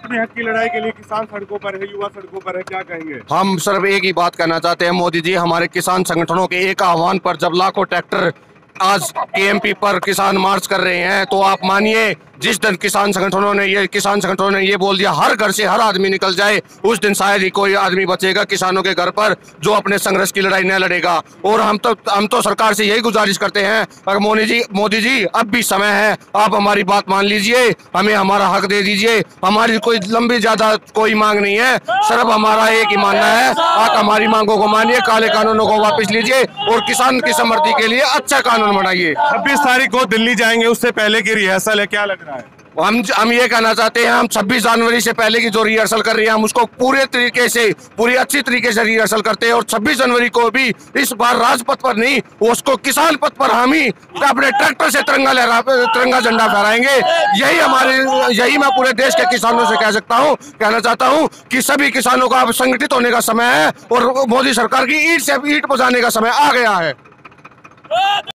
अपने हक की लड़ाई के लिए किसान सड़कों पर है, युवा सड़कों पर है, क्या कहेंगे? हम सिर्फ एक ही बात कहना चाहते हैं, मोदी जी हमारे किसान संगठनों के एक आह्वान पर जब लाखों ट्रैक्टर आज केएमपी पर किसान मार्च कर रहे हैं, तो आप मानिए जिस दिन किसान संगठनों ने ये बोल दिया हर घर से हर आदमी निकल जाए, उस दिन शायद ही कोई आदमी बचेगा किसानों के घर पर जो अपने संघर्ष की लड़ाई न लड़ेगा। और हम तो सरकार से यही गुजारिश करते हैं, अगर मोदी जी अब भी समय है, आप हमारी बात मान लीजिए, हमें हमारा हक दे दीजिए। हमारी कोई लंबी ज्यादा कोई मांग नहीं है, सिर्फ हमारा एक ही मानना है, आप हमारी मांगों को मानिए, काले कानूनों को वापस लीजिए और किसान की समृद्धि के लिए अच्छा कानून बनाइए। 26 तारीख को दिल्ली जाएंगे, उससे पहले की रिहर्सल है, क्या लग रहा है? हम ये कहना चाहते हैं, हम 26 जनवरी से पहले की जो रिहर्सल कर रहे हैं, हम उसको पूरी अच्छी तरीके से रिहर्सल करते हैं। और 26 जनवरी को भी इस बार राजपथ पर नहीं, उसको किसान पथ पर हम ही अपने ट्रैक्टर से तिरंगा झंडा फहराएंगे। यही मैं पूरे देश के किसानों से कहना चाहता हूँ कि सभी किसानों का अब संगठित होने का समय है और मोदी सरकार की ईंट से ईंट बजाने का समय आ गया है।